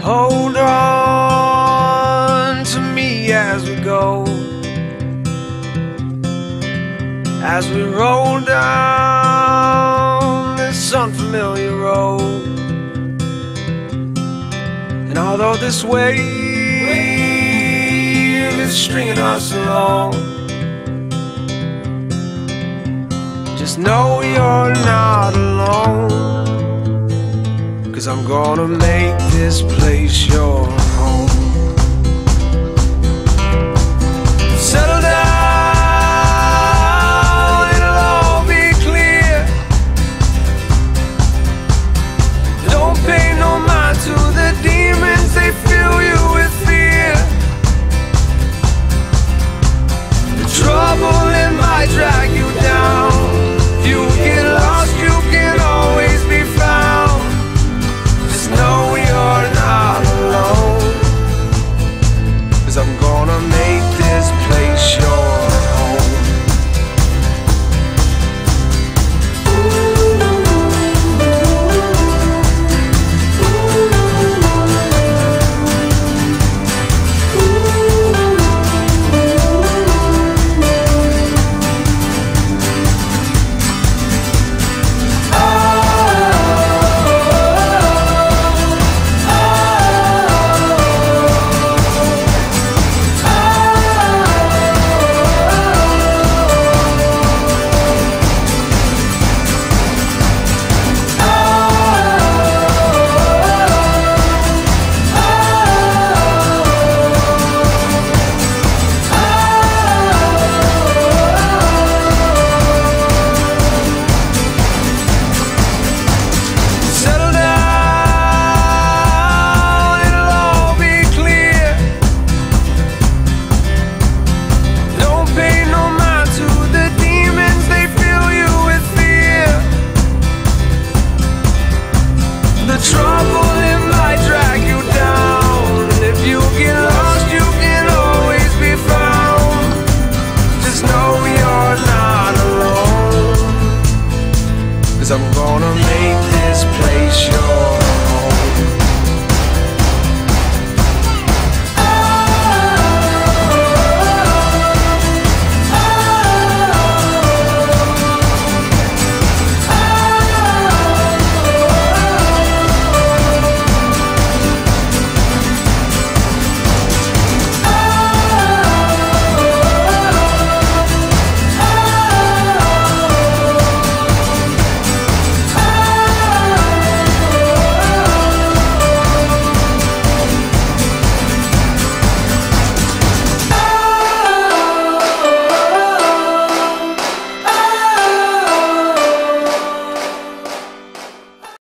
Hold on to me as we go, as we roll down this unfamiliar road. And although this wave is stringing us along, just know you're not alone, 'cause I'm gonna make this place your home. Settle down, it'll all be clear. Don't pay no mind to the demons, they fill you with fear. The trouble, it might drag you down. If you get lost, you can always be found. Just know you're not alone, 'cause I'm gonna make this place your home. The trouble, it might drag you down. If you get lost, you can always be found. Just know you're not alone, 'cause I'm gonna make this place yours.